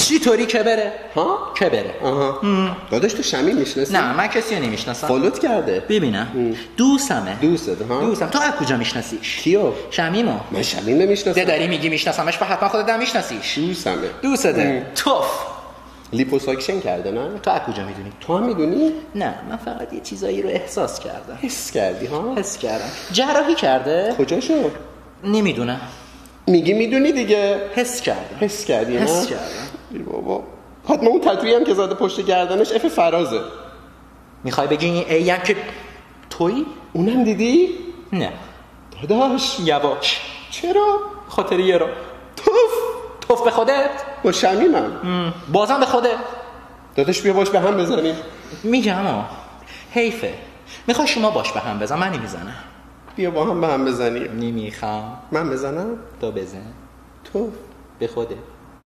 چی طوری که بره؟ ها؟ که بره. آها. داداش تو شمیم میشناسی؟ نه من کسی رو نمیشناسم. فالوت کرده. ببینم دوستمه. دوسته ها؟ دوستم. تو از کجا میشناسیش؟ کیو؟ شمیمو. من شمیم نمیشناسم. داری میگی میشناسمش، حتما خودت هم میشناسیش. دوستمه. دوسته. توف. لیپوساکشن کرده نه؟ تو از کجا میدونی؟ تو هم میدونی؟ نه من فقط یه چیزایی رو احساس کردم. حس کردی ها؟ حس کردم. جراحی کرده؟ کجاشو؟ نمیدونم. میگی میدونی دیگه. حس کردم. حس کردی نه؟ حس کردم. ای بابا حتما اون تتویی هم که زده پشت گردنش اف فرازه. میخوای بگی این ای که تویی؟ اونم دیدی؟ نه داداش یواش. چرا؟ خاطر یه رو توف به خودت. با شمیمم. بازم به خودت. داداش بیا باش به هم بزنیم. میگم حیفه. میخوای شما باش به هم بزن، من نمیزنم. بیا با هم به هم بزنیم. نمیخوام. من بزنم؟ تو بزن. تو به خودت.